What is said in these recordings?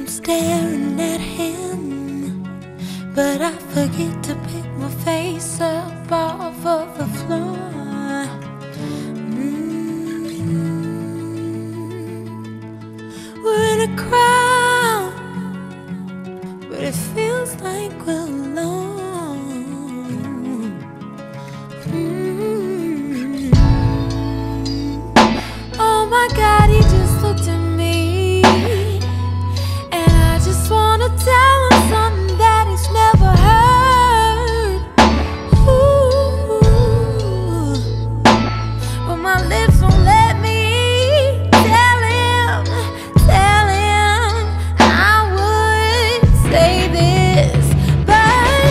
I'm staring at him, but I forget to pick my face up off of the floor. We're in a crowd, but it feels like we're alone. Oh my God, he just looked at me, and I just wanna tell him something that he's never heard. Ooh, but my lips won't let me tell him I would say this, but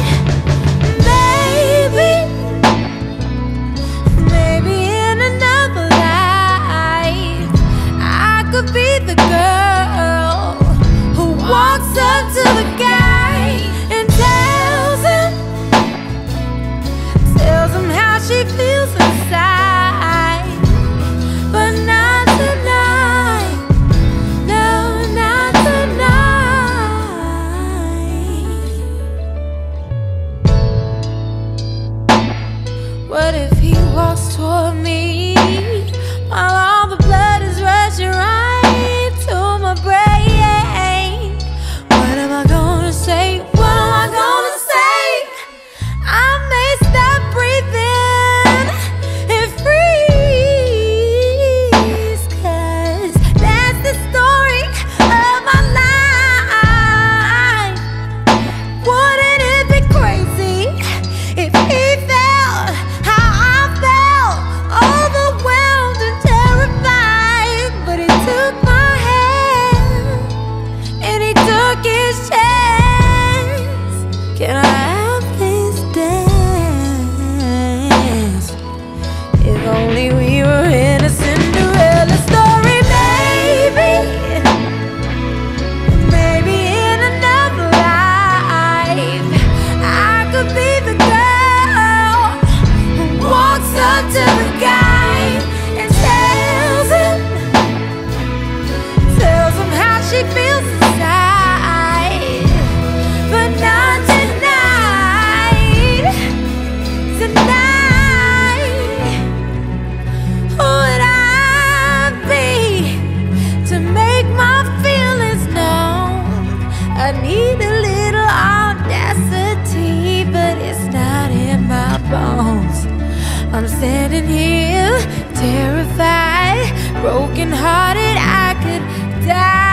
maybe in another life I could be the girl who walks up to the guy and tells him how she feels inside. But not tonight, no, not tonight. What if he walks toward me while all the blood is rushing right to my brain? What am I gonna say? What am I gonna say? I may stop breathing and freeze, 'cause that's the story of my life. Wouldn't it be crazy if he felt how I felt, overwhelmed and terrified? But he took my hand and he took his chance. Can I have this dance? If only we were in a Cinderella story, maybe in another life I could be the girl who walks up to the guy and tells him how she feels inside. But not tonight, who would I be to make my feelings known? I need a little audacity, but it's not in my bones. I'm standing here, terrified, broken hearted, I could die.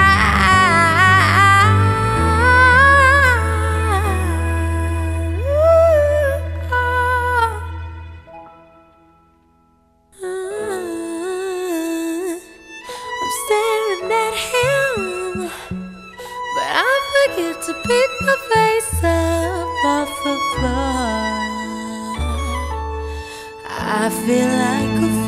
I'm staring at him, but I forget to pick my face up off the floor. I feel like a